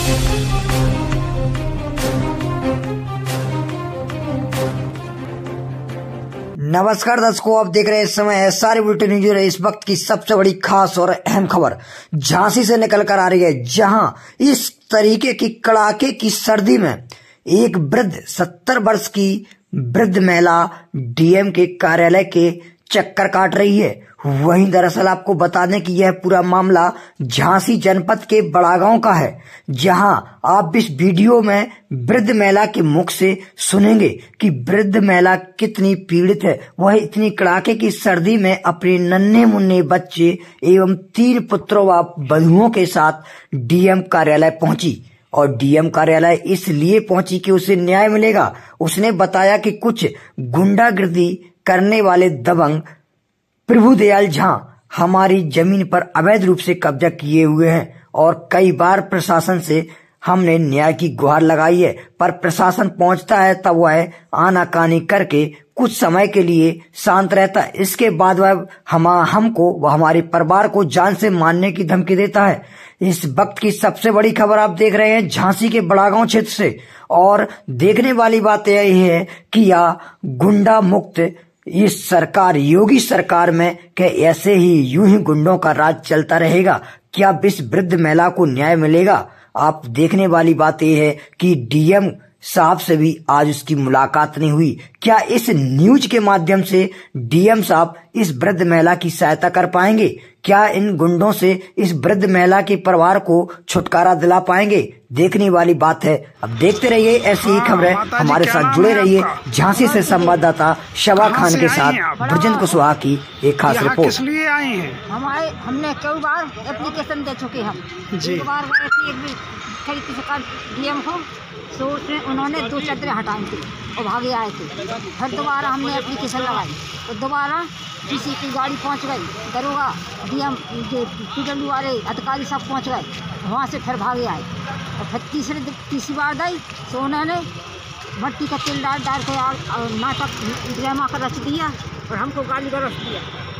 नमस्कार दर्शकों, आप देख रहे हैं इस समय एसआर बुलेटिन न्यूज। इस वक्त की सबसे बड़ी खास और अहम खबर झांसी से निकल कर आ रही है, जहां इस तरीके की कड़ाके की सर्दी में एक वृद्ध 70 वर्ष की वृद्ध महिला डीएम के कार्यालय के चक्कर काट रही है। वहीं दरअसल आपको बता दें कि यह पूरा मामला झांसी जनपद के बड़ागांव का है, जहां आप इस वीडियो में वृद्ध महिला के मुख से सुनेंगे कि वृद्ध महिला कितनी पीड़ित है। वह इतनी कड़ाके की सर्दी में अपने नन्हे मुन्ने बच्चे एवं 3 पुत्रों व बधुओं के साथ डीएम कार्यालय पहुंची। और डीएम कार्यालय इसलिए पहुंची कि उसे न्याय मिलेगा। उसने बताया कि कुछ गुंडागर्दी करने वाले दबंग प्रभुदयाल झा हमारी जमीन पर अवैध रूप से कब्जा किए हुए हैं और कई बार प्रशासन से हमने न्याय की गुहार लगाई है, पर प्रशासन पहुंचता है तब वह आनाकानी करके कुछ समय के लिए शांत रहता है। इसके बाद वह हमको व हमारे परिवार को जान से मारने की धमकी देता है। इस वक्त की सबसे बड़ी खबर आप देख रहे हैं झांसी के बड़ागांव क्षेत्र से। और देखने वाली बात यह है कि यह गुंडा मुक्त इस सरकार, योगी सरकार में क्या ऐसे ही यूं ही गुंडों का राज चलता रहेगा? क्या इस वृद्ध महिला को न्याय मिलेगा? आप देखने वाली बात यह है कि डीएम साहब से भी आज उसकी मुलाकात नहीं हुई। क्या इस न्यूज के माध्यम से डीएम साहब इस वृद्ध महिला की सहायता कर पाएंगे? क्या इन गुंडों से इस वृद्ध महिला के परिवार को छुटकारा दिला पाएंगे? देखने वाली बात है। अब देखते रहिए ऐसी ही खबरें, हमारे साथ जुड़े रहिए। झांसी से संवाददाता शबा खान के साथ ब्रजेंद्र कुशवाहा की एक खास रिपोर्ट। किस लिए आए हैं? हमने कई बार एप्लीकेशन दे चुके हम जी। एक बार डीएम को तो उन्होंने 2 चदरें हटाई थी और भागे आए थे। फिर दोबारा हमने एप्लीकेशन लगाई तो दोबारा किसी की गाड़ी पहुंच गई, दरोगा डीएम पीडब्ल्यू वाले अधिकारी सब पहुंच गए, वहाँ से फिर भागे आए। और फिर तीसरी बार गई तो उन्होंने मट्टी का तेल डाल के नाटक ड्रामा कर रच दिया और हमको गाली गलौज दिया,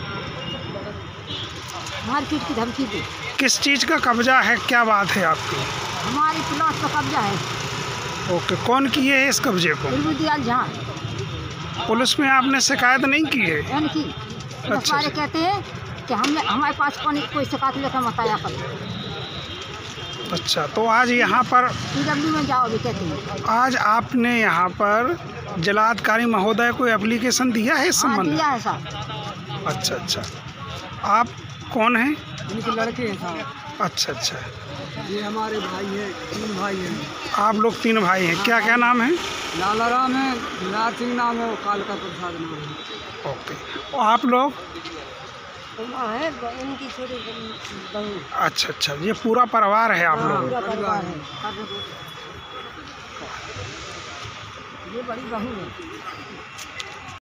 मारपीट की धमकी दी। किस चीज़ का कब्जा है, क्या बात है आपकी? हमारी प्लॉट का कब्जा है। ओके, कौन किए है इस कब्जे को? प्रभुदयाल झा। पुलिस में आपने शिकायत नहीं की है? की अच्छा। कहते हैं कि हमारे पास कोई शिकायत लेकर मत आया कर। अच्छा, तो आज यहाँ पर पीडब्ल्यू में जाओ भी कहते हैं। आज आपने यहाँ पर जिलाधिकारी महोदय को एप्लीकेशन दिया है इस संबंध में? दिया है साहब। अच्छा, आप कौन हैं? इनके लड़के हैं साहब। अच्छा, ये हमारे भाई हैं, 3 भाई हैं। आप लोग 3 भाई हैं। क्या नाम है? लाला राम है, लाल सिंह नाम है, कालका प्रसाद नाम है। ओके, और आप लोग? है इनकी छोटी बहू। अच्छा, ये पूरा परिवार है आप लोग? पूरा परिवार है। ये बड़ी बहू है।